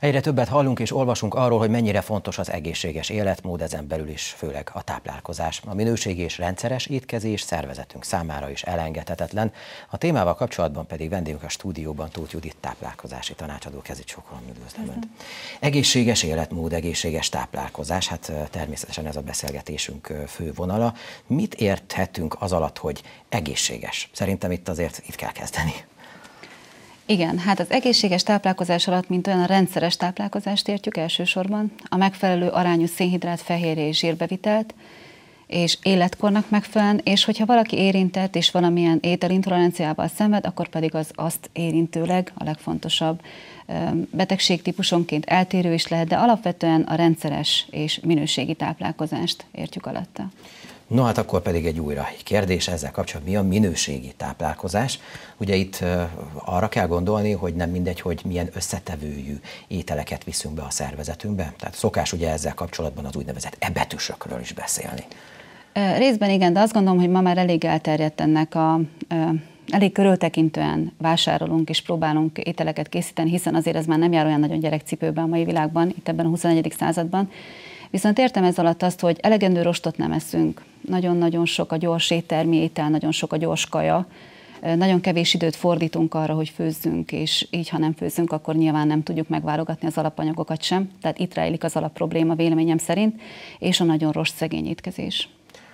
Egyre többet hallunk és olvasunk arról, hogy mennyire fontos az egészséges életmód, ezen belül is főleg a táplálkozás. A minőségi és rendszeres étkezés szervezetünk számára is elengedhetetlen. A témával kapcsolatban pedig vendégünk a stúdióban Tóth Judit táplálkozási tanácsadó. Kezit sokan üdvözlöm Önt. Egészséges életmód, egészséges táplálkozás, hát természetesen ez a beszélgetésünk fő vonala. Mit érthetünk az alatt, hogy egészséges? Szerintem itt kell kezdeni. Igen, hát az egészséges táplálkozás alatt, mint olyan a rendszeres táplálkozást értjük elsősorban, a megfelelő arányú szénhidrát, fehérje és zsírbevitelt, és életkornak megfelelően, és hogyha valaki érintett és valamilyen ételintoleranciával szenved, akkor pedig az azt érintőleg a legfontosabb betegségtípusonként eltérő is lehet, de alapvetően a rendszeres és minőségi táplálkozást értjük alatta. No hát akkor pedig egy kérdés ezzel kapcsolatban, mi a minőségi táplálkozás? Ugye itt arra kell gondolni, hogy nem mindegy, hogy milyen összetevőjű ételeket viszünk be a szervezetünkbe. Tehát szokás ugye ezzel kapcsolatban az úgynevezett ebetűsökről is beszélni. Részben igen, de azt gondolom, hogy ma már elég elterjedt ennek elég körültekintően vásárolunk és próbálunk ételeket készíteni, hiszen azért ez már nem jár olyan nagyon gyerekcipőben a mai világban, itt ebben a 21. században. Viszont értem ez alatt azt, hogy elegendő rostot nem eszünk, nagyon-nagyon sok a gyors éttermi étel, nagyon sok a gyors kaja, nagyon kevés időt fordítunk arra, hogy főzzünk, és így, ha nem főzzünk, akkor nyilván nem tudjuk megválogatni az alapanyagokat sem. Tehát itt rejlik az alapprobléma véleményem szerint, és a nagyon rost szegény étkezés.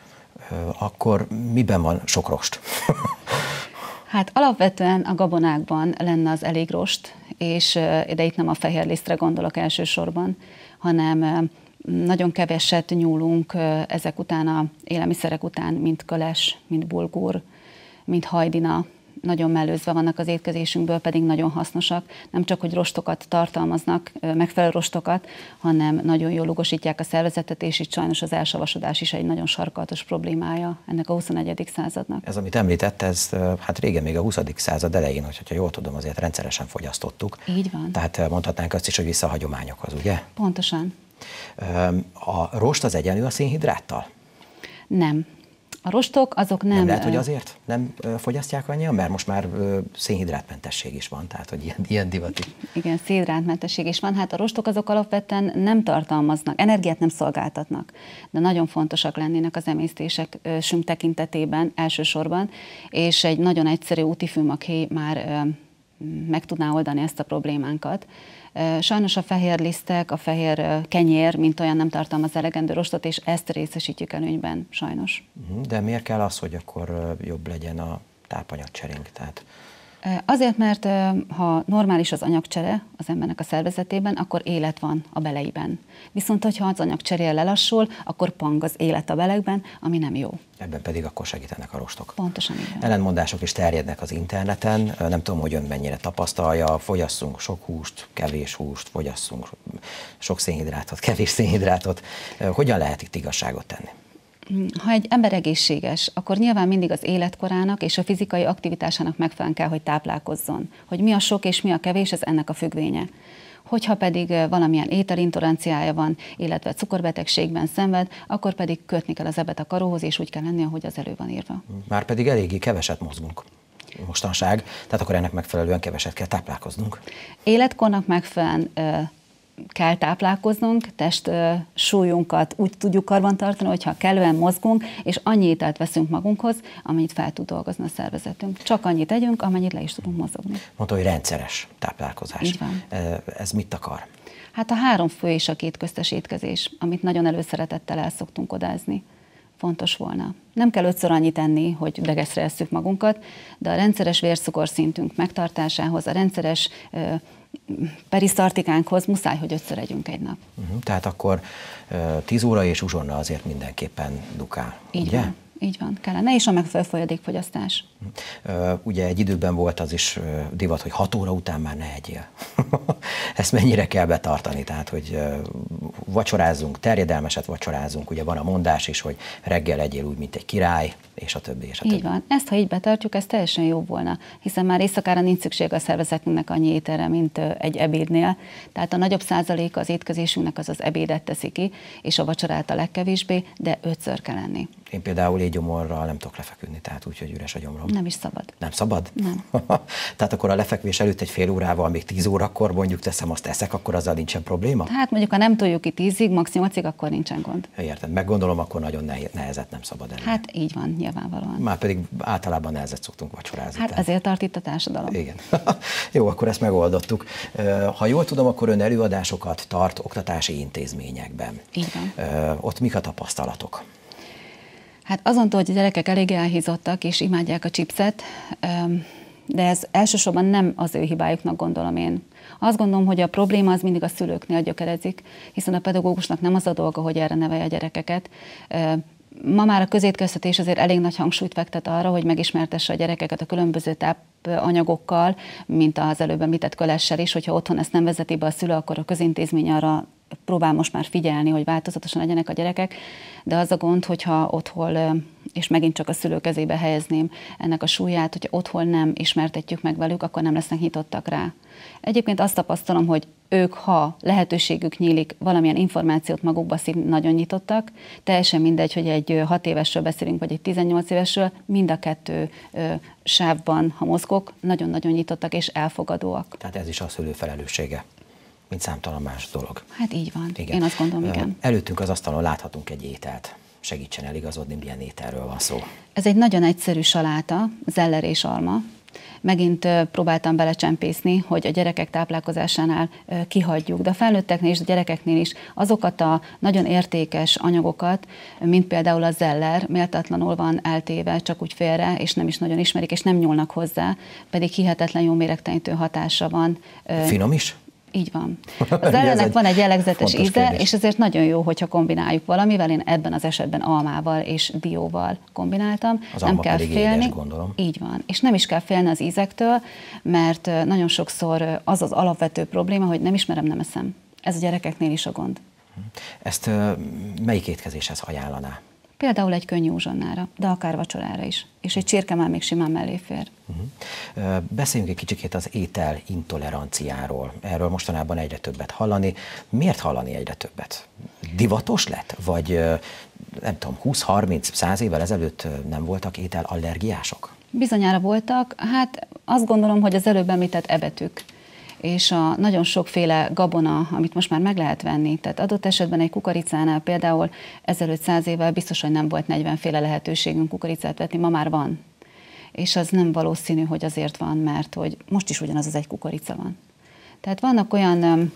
Akkor miben van sok rost? Hát alapvetően a gabonákban lenne az elég rost, és de itt nem a fehérlisztre gondolok elsősorban, hanem nagyon keveset nyúlunk ezek után a élelmiszerek után, mint köles, mint bulgur, mint hajdina. Nagyon mellőzve vannak az étkezésünkből, pedig nagyon hasznosak. Nem csak, hogy rostokat tartalmaznak, megfelelő rostokat, hanem nagyon jól lugosítják a szervezetet, és itt sajnos az elsavasodás is egy nagyon sarkalatos problémája ennek a 21. századnak. Ez, amit említett, ez hát régen még a 20. század elején, hogyha jól tudom, azért rendszeresen fogyasztottuk. Így van. Tehát mondhatnánk azt is, hogy vissza a hagyományokhoz, ugye? Pontosan. A rost az egyenlő a szénhidráttal? Nem. A rostok azok nem... Nem lehet, hogy azért nem fogyasztják annyian, mert most már szénhidrátmentesség is van, tehát hogy ilyen divati. Igen, szénhidrátmentesség is van. Hát a rostok azok alapvetően nem tartalmaznak, energiát nem szolgáltatnak, de nagyon fontosak lennének az emésztésünk tekintetében elsősorban, és egy nagyon egyszerű útifűmakhéj már meg tudná oldani ezt a problémánkat. Sajnos a fehér lisztek, a fehér kenyér, mint olyan nem tartalmaz elegendő rostot, és ezt részesítjük előnyben, sajnos. De miért kell az, hogy akkor jobb legyen a tápanyagcserénk? Azért, mert ha normális az anyagcsere az embernek a szervezetében, akkor élet van a beleiben. Viszont, hogyha az anyagcseréje lelassul, akkor pang az élet a belegben, ami nem jó. Ebben pedig akkor segítenek a rostok. Pontosan így. Ellentmondások is terjednek az interneten, nem tudom, hogy ön mennyire tapasztalja, fogyasszunk sok húst, kevés húst, fogyasszunk sok szénhidrátot, kevés szénhidrátot. Hogyan lehet itt igazságot tenni? Ha egy ember egészséges, akkor nyilván mindig az életkorának és a fizikai aktivitásának megfelelően kell, hogy táplálkozzon. Hogy mi a sok és mi a kevés, ez ennek a függvénye. Hogyha pedig valamilyen ételintoleranciája van, illetve cukorbetegségben szenved, akkor pedig kötni kell az ebet a karóhoz, és úgy kell lenni, ahogy az elő van írva. Már pedig eléggé keveset mozgunk mostanság, tehát akkor ennek megfelelően keveset kell táplálkoznunk. Életkornak megfelelően kell táplálkoznunk, test súlyunkat úgy tudjuk karbantartani, hogyha kellően mozgunk, és annyi ételt veszünk magunkhoz, amennyit fel tud dolgozni a szervezetünk. Csak annyit tegyünk, amennyit le is tudunk mozogni. Mondta, hogy rendszeres táplálkozás. Így van. Ez mit akar? Hát a 3 fő és a 2 köztes étkezés, amit nagyon előszeretettel el szoktunk odázni. Fontos volna. Nem kell 5-ször annyit enni, hogy degeszre esszük magunkat, de a rendszeres vércukorszintünk megtartásához, a rendszeres perisztartikánkhoz muszáj, hogy 5-ször együnk egy nap. Tehát akkor 10 óra és uzsonna azért mindenképpen dukál, így ugye? Van. Így van, kellene, és a megfelelő folyadékfogyasztás. Ugye egy időben volt az is divat, hogy 6 óra után már ne egyél. Ezt mennyire kell betartani? Tehát, hogy vacsorázzunk, terjedelmeset vacsorázzunk, ugye van a mondás is, hogy reggel egyél úgy, mint egy király, és a többi, és a többi. Így van. Ezt, ha így betartjuk, ez teljesen jobb volna, hiszen már éjszakára nincs szükség a szervezetünknek annyi ételre, mint egy ebédnél. Tehát a nagyobb százaléka az étkezésünknek az ebédet teszi ki, és a vacsorát a legkevésbé, de 5-ször kell enni. Én például légyomorral nem tudok lefeküdni, tehát úgy, hogy üres a gyomrom. Nem is szabad. Nem szabad? Nem. Tehát akkor a lefekvés előtt egy fél órával, még 10 órakor mondjuk teszem, azt eszek, akkor azzal nincsen probléma? Hát mondjuk, ha nem toljuk ki 10-ig, maximum 5-ig, akkor nincsen gond. Érted, meg gondolom, akkor nagyon nehezet nem szabad enni. Hát így van, nyilvánvalóan. Már pedig általában nehezet szoktunk vacsorázni. Hát azért tart itt a társadalom. Igen. Jó, akkor ezt megoldottuk. Ha jól tudom, akkor ön előadásokat tart oktatási intézményekben. Így van. Ott mik a tapasztalatok? Hát azon túl, hogy a gyerekek elég elhízottak és imádják a chipset, de ez elsősorban nem az ő hibájuknak gondolom én. Azt gondolom, hogy a probléma az mindig a szülőknél gyökerezik, hiszen a pedagógusnak nem az a dolga, hogy erre nevelje a gyerekeket. Ma már a közétkeztetés azért elég nagy hangsúlyt fektet arra, hogy megismertesse a gyerekeket a különböző tápanyagokkal, mint az előbb említett kölessel is, hogyha otthon ezt nem vezeti be a szülő, akkor a közintézmény arra próbál most már figyelni, hogy változatosan legyenek a gyerekek, de az a gond, hogyha otthon, és megint csak a szülő kezébe helyezném ennek a súlyát, hogyha otthon nem ismertetjük meg velük, akkor nem lesznek nyitottak rá. Egyébként azt tapasztalom, hogy ők, ha lehetőségük nyílik, valamilyen információt magukba szívni, nagyon nyitottak. Teljesen mindegy, hogy egy 6 évesről beszélünk, vagy egy 18 évesről, mind a kettő sávban, ha mozgok, nagyon-nagyon nyitottak és elfogadóak. Tehát ez is a szülő felelőssége, mint számtalan más dolog. Hát így van. Igen. Én azt gondolom, igen. Előttünk az asztalon láthatunk egy ételt. Segítsen eligazodni, milyen ételről van szó. Ez egy nagyon egyszerű saláta, zeller és alma. Megint próbáltam belecsempészni, hogy a gyerekek táplálkozásánál kihagyjuk, de a felnőtteknél és a gyerekeknél is azokat a nagyon értékes anyagokat, mint például a zeller, méltatlanul van eltéve, csak úgy félre, és nem is nagyon ismerik, és nem nyúlnak hozzá, pedig hihetetlen jó méregtelenítő hatása van. Finom is? Így van. Az zellernek van egy jellegzetes íze, kérdés. és ezért nagyon jó, hogyha kombináljuk valamivel. Én ebben az esetben almával és dióval kombináltam. Az nem alma kell pedig félni. édes, gondolom. Így van. És nem is kell félni az ízektől, mert nagyon sokszor az az alapvető probléma, hogy nem ismerem, nem eszem. Ez a gyerekeknél is a gond. Ezt melyik étkezéshez ajánlaná? Például egy könnyű uzsonnára, de akár vacsorára is. És egy csirke már még simán mellé fér. Beszéljünk egy kicsikét az étel intoleranciáról. Erről mostanában egyre többet hallani. Miért hallani egyre többet? Divatos lett? Vagy nem tudom, 20-30-100 évvel ezelőtt nem voltak ételallergiások? Bizonyára voltak. Hát azt gondolom, hogy az előbb említett ebetűk és a nagyon sokféle gabona, amit most már meg lehet venni. Tehát adott esetben egy kukoricánál például ezelőtt 100 évvel biztos, hogy nem volt 40 féle lehetőségünk kukoricát vetni, ma már van. És az nem valószínű, hogy azért van, mert hogy most is ugyanaz az egy kukorica van. Tehát vannak olyan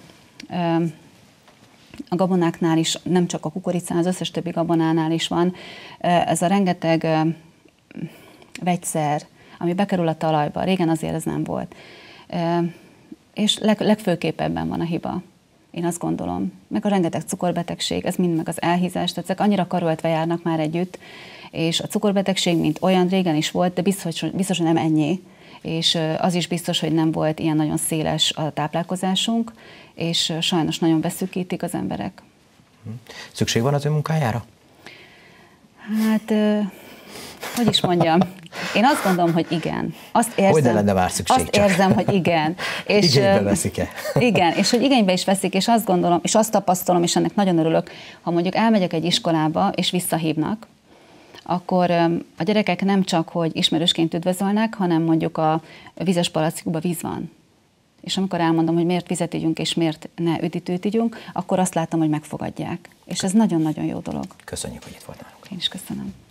a gabonáknál is, nem csak a kukoricán, az összes többi gabonánál is van, ez a rengeteg vegyszer, ami bekerül a talajba. Régen azért ez nem volt. És legfőképp ebben van a hiba. Én azt gondolom. Meg a rengeteg cukorbetegség, ez mind meg az elhízás, tehát ezek annyira karöltve járnak már együtt, és a cukorbetegség, mint olyan régen is volt, de biztos, hogy nem ennyi, és az is biztos, hogy nem volt ilyen nagyon széles a táplálkozásunk, és sajnos nagyon beszűkítik az emberek. Szükség van az ön munkájára? Hát, hogy is mondjam, én azt gondolom, hogy igen. Azt érzem, hogy ne lenne már szükség, azt érzem, hogy igen. És, igénybe veszik-e? Igen, és hogy igénybe is veszik, és azt gondolom, és azt tapasztalom, és ennek nagyon örülök, ha mondjuk elmegyek egy iskolába, és visszahívnak, akkor a gyerekek nem csak, hogy ismerősként üdvözölnek, hanem mondjuk a vízes palackukban víz van. És amikor elmondom, hogy miért vizet igyunk, és miért ne üdítőt igyunk, akkor azt látom, hogy megfogadják. És ez nagyon-nagyon jó dolog. Köszönjük, hogy itt volt nálunk. Én is köszönöm.